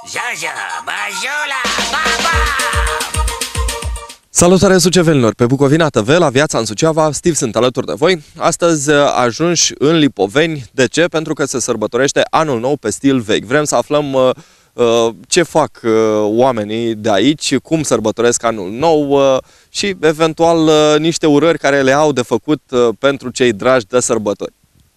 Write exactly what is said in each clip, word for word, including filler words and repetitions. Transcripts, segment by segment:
Jaja, Bajula, Baba! Salutare sucevenilor! Pe Bucovina T V, la Viața în Suceava, Steve sunt alături de voi. Astăzi ajungi în Lipoveni. De ce? Pentru că se sărbătorește anul nou pe stil vechi. Vrem să aflăm uh, uh, ce fac uh, oamenii de aici, cum sărbătoresc anul nou uh, și eventual uh, niște urări care le au de făcut uh, pentru cei dragi de sărbători.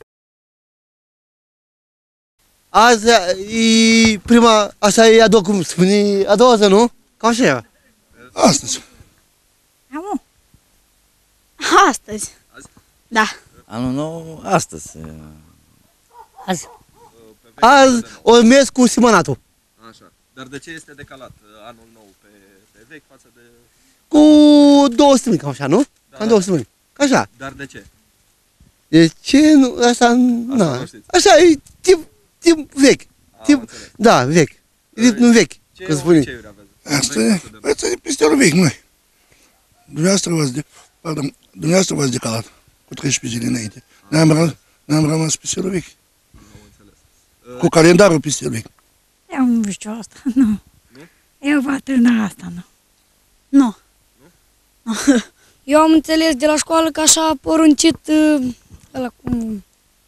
Azi e prima, asta e a doua, cum spune, a doua zi, nu? Ca așa e. Astăzi. Amu. Astăzi. Azi? Da. Anul nou, astăzi. Azi. Azi o mers cu simănatul. Așa. Dar de ce este decalat anul nou pe, pe vechi față de... Cu două săptămâni, cam așa, nu? Da, Cam două săptămâni. Ca așa. Dar de ce? De ce nu, asta, na. nu știți. Așa, e timp, timp vechi. Am Timp, înțeles. da, vechi. Ritmul vechi, Ce cum spune. obiceiuri aveți? Asta Vechi e, față de- asta e pistelul vechi, măi. Dumneavoastră v-ați de, pardon, dumneavoastră v-ați decalat cu treisprezece zile înainte. Ne-am rămas, ne-am rămas pistelul vechi. Cu calendarul pistelul vechi. Eu nu știu asta, nu. Nu? Eu bătrâna asta, nu. Nu. Nu? Eu am înțeles de la școală că așa a poruncit uh, ăla cum...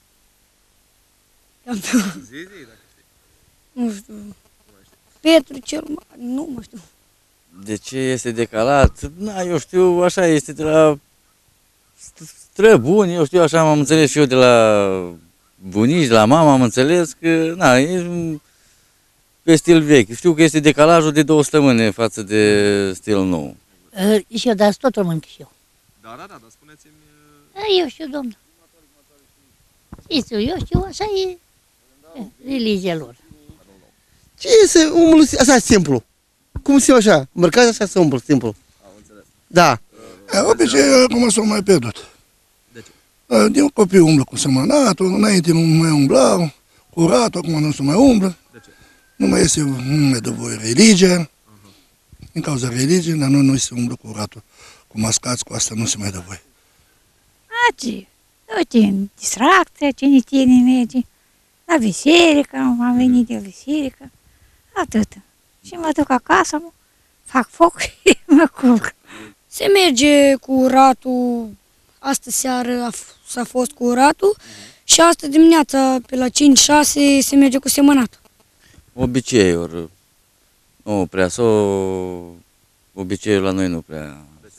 Zi, zi, dacă știi. Nu știu. Petru cel mare, nu mă știu. De ce este decalat? Na, eu știu, așa este de la străbuni, eu știu, așa am înțeles și eu de la bunici, de la mama am înțeles că, na, e pe stil vechi. Știu că este decalajul de două săptămâni față de stil nou. Uh, și eu, dar tot rămân și eu. Da, da, da, dar spuneți-mi... Uh, eu știu, domnul. Știți, eu știu, așa e uh, religia lor. Ce este omul, așa, simplu. Cum se așa, îmbrăcați așa simplu, simplu. Am înțeles. Da. E, obiceiul acum s-au mai pierdut. De ce? E, Din copii umblă cu semănatul, înainte nu mai umblau, curatul, acum nu se mai umblă. De ce? Nu mai este, nu mai dă voie religia. Din cauza religiei, dar noi nu se umblă cu curatul, cu mascați, cu asta nu se mai dă voie. A, ce? Uite, în distracție, cine tine merge. La biserică, am venit de biserică. Atât. Și mă duc acasă, mă, fac foc și mă culc. Se merge cu ratul, astă seară a f- s-a fost cu ratul și astă dimineața, pe la cinci șase, se merge cu semănatul. Obiceiuri. Nu prea, sau obiceiul la noi nu prea.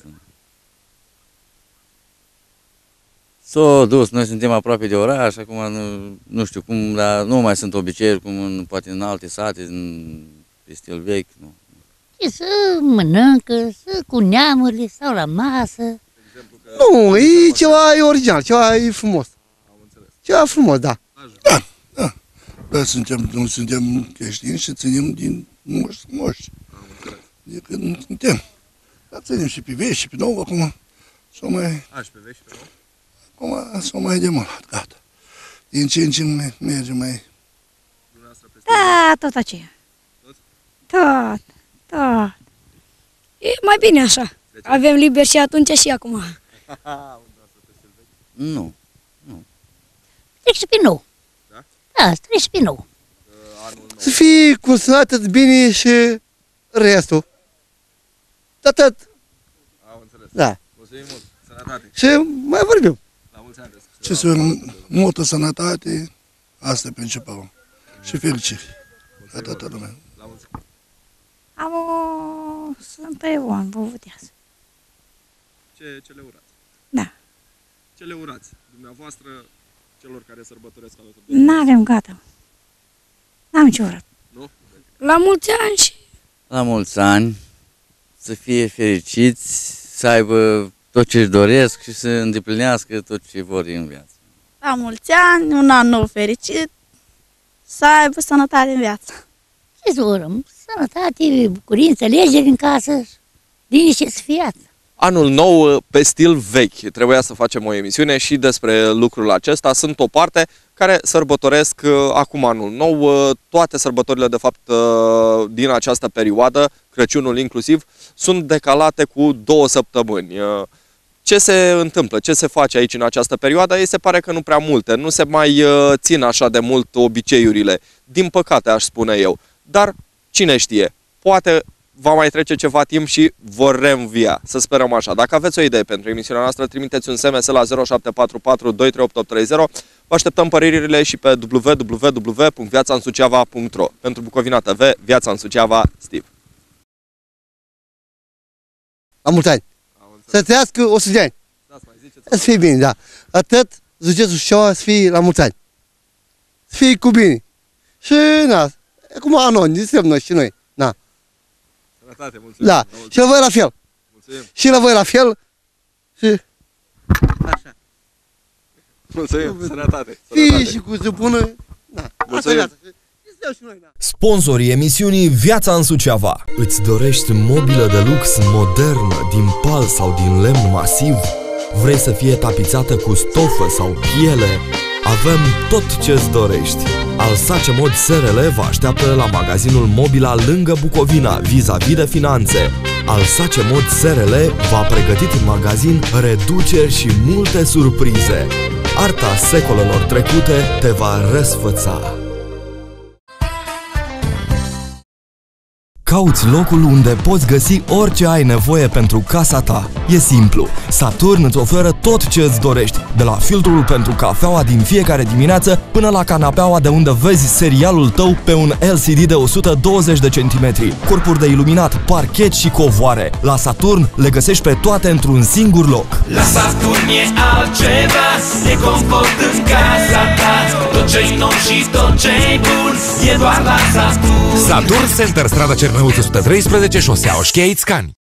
S-au dus, noi suntem aproape de oraș, acum nu, nu știu cum, dar nu mai sunt obiceiuri cum în, poate în alte sate, în pe stil vechi. Nu. Și să mănâncă, să cu neamurile, sau la masă. Nu, e ceva e original, ceva e frumos. Ceva frumos, da. Dar suntem, nu suntem creștini și ținem din moși, moși. De când suntem. Dar ținem și pe vechi și pe nou, acum s-o mai, A, și pe vechi și pe nou? acum s-o mai demolat, gata. Din ce în ce mai merge mai... Dumneavoastră pe stil Da, tot aceea. Tot? Tot, tot. E mai bine așa. Avem liber și atunci și acum. Nu. Trec și pe nou. Da? Da, trec și pe nou. anul nou. Să fie cu sănătate bine și restul. Atât. Am înțeles. Da. Mulțumim mult. Sănătate. Și mai vorbim. La mulți ani. Ce să multă sănătate, asta e principalul. Și fericire. La toată lumea. La mulți ani. Am o Sfântă Ioan, vă vutează. Ce, ce le urați? Da. Ce le urați dumneavoastră celor care sărbătoresc alături de voi? N-avem gata. N-am ce urat. Nu? La mulți ani și... La mulți ani, să fie fericiți, să aibă tot ce își doresc și să îndeplinească tot ce vor în viață. La mulți ani, un an nou fericit, să aibă sănătate în viață. Ce să urăm? Sănătate, bucurie, înțelegere în casă, liniște să fie viață. Anul nou pe stil vechi. Trebuia să facem o emisiune și despre lucrul acesta. Sunt o parte care sărbătoresc uh, acum anul nou. Uh, toate sărbătorile, de fapt, uh, din această perioadă, Crăciunul inclusiv, sunt decalate cu două săptămâni. Uh, ce se întâmplă? Ce se face aici în această perioadă? Ei se pare că nu prea multe. Nu se mai uh, țin așa de mult obiceiurile. Din păcate, aș spune eu. Dar cine știe, poate va mai trece ceva timp și vor reînvia. Să sperăm așa. Dacă aveți o idee pentru emisiunea noastră, trimiteți un S M S la zero șapte patru patru doi trei opt opt trei zero. Vă așteptăm părerile și pe w w w punct viața în suceava punct ro. Pentru Bucovina T V, Viața în Suceava, Steve. La mulți ani. Să trăiască o sută de ani. Da, să mai ziceți. Să fie bine, da. Atât, județul Suceava să fie la mulți ani. Să fie cu bine. Și, na, cum anon, disem noi și noi. Na. Sănătate, mulțumim. Da, și la voi la fel. Mulțumim. Și la voi la fel. Și așa. Mulțumim. Sănătate. Fie și cu zăpună. Da. Mulțumim. Asta e viața. Și noi, da. Sponsorii emisiunii Viața în Suceava. Îți dorești mobilă de lux modernă, din pal sau din lemn masiv? Vrei să fie tapizată cu stofă sau piele? Avem tot ce-ți dorești. Alsace Mod S R L vă așteaptă la magazinul Mobila lângă Bucovina, vis-a-vis de finanțe. Alsace Mod S R L v-a pregătit în magazin reduceri și multe surprize. Arta secolelor trecute te va răsfăța. Cauți locul unde poți găsi orice ai nevoie pentru casa ta. E simplu. Saturn îți oferă tot ce îți dorești, de la filtrul pentru cafeaua din fiecare dimineață până la canapeaua de unde vezi serialul tău pe un L C D de o sută douăzeci de centimetri, corpuri de iluminat, parchet și covoare. La Saturn le găsești pe toate într-un singur loc. La Saturn e altceva, e confort în casa ta. Tot ce-i nou și tot ce-i bun e doar la Saturn. Saturn Center, strada Cernăuț o sută treisprezece, șosea Oșchei, Țcani.